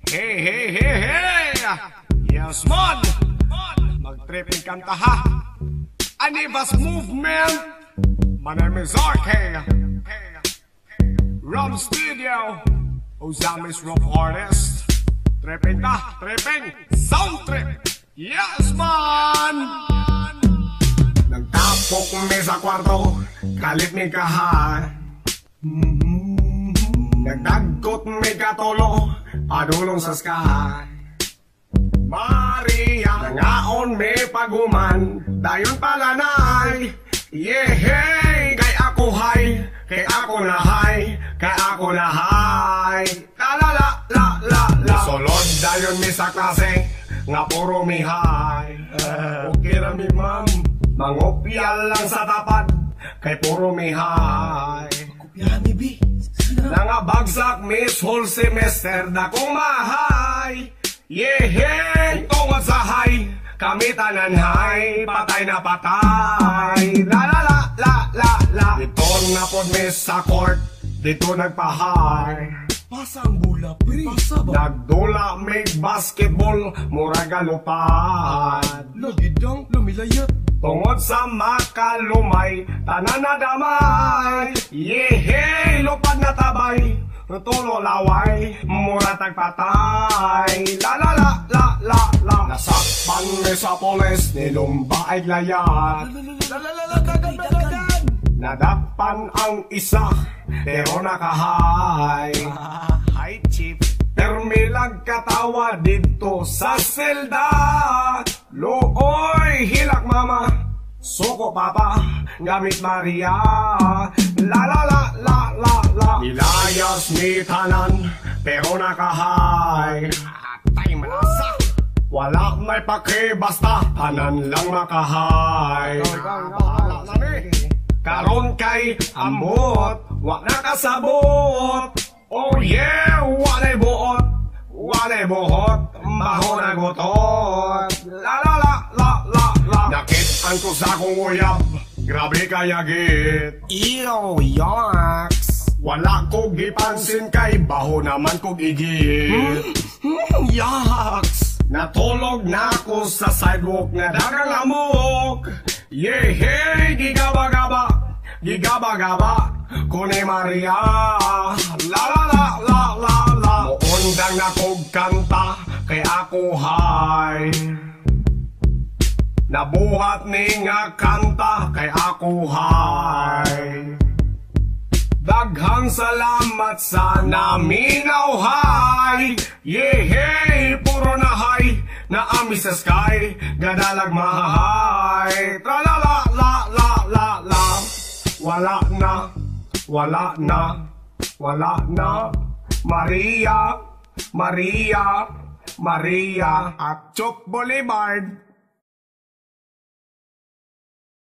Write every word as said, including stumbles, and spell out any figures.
Hey, hey, hey, hey! Yes, man! Mag-tripping kanta ha! Anivas Movement! My name is R K! Rum Studio! Ozamis Rock Artist! Tripping ka! Tripping! Sound trip! Yes, man! Nagtapok mi sa kwarto, kalit mi kahan. Nagdagot mi katolo, padulong sa sky. Maria, nangaon mi paguman, dayon palanay. Yeah, hey, kay ako hay, kay ako na hay, kay ako na hay. La la la la la la. Solod dayon mi sa klase, nga puro mi hay. Uh, okay na mi ma'am, mangopya lang sa tapat, kay puro mi hay. Kopya mi bi. Nangabagsak miss whole semester na kong mahay. Yeah, hey, tungod sa hay, kami tanan hay, patay na patay. La la la la la la. Dito na pod miss sa court, dito nagpahay. Pasang bula pre. Pasa ba? Nagdula may basketball, murag galupad. Lagidang lumilayat. Tungod sa makalumay, tanan na damay. Yeah, hey, lupad na tabay, tulo laway, mura tagpatay. La la la la la la. Nasakpan mi sa polis, nilumba ay layat. La la la la kagan kagan. Nadakpan ang isa, pero nakahay. Hi chief. Permilag katawa dito sa selda. Looy, hilak mama, suko papa, gamit Maria. La la la la la la. Nilayas ni tanan, pero nakahay. Atay manasa. Wala may pake basta, tanan lang makahay. Karon kay ambot, wak nakasabot. Oh yeah, walay buot, walay buhot, baho na gutot. La la la la la la. Nakitaan ko sa akong uyab, grabe kayagit. Ew, yaks. Wala ko gipansin kay baho naman ko gigit. Hmm, yaks. Natulog na ako sa sidewalk na dagang amok. Yeah, hey, gigaba-gaba, gigaba-gaba, kuni Maria. La la la la la la. Muundang na kog kanta, kay ako hay. Nabuhat ni nga kanta, kay ako hay. Daghang salamat sa naminaw hay. Yeah, hey, puro na hay, na ami sa sky, gadalag mahay. Tra la la la la la la. Wala na, wala na, wala na. Maria, Maria, Maria at Chok Boulevard.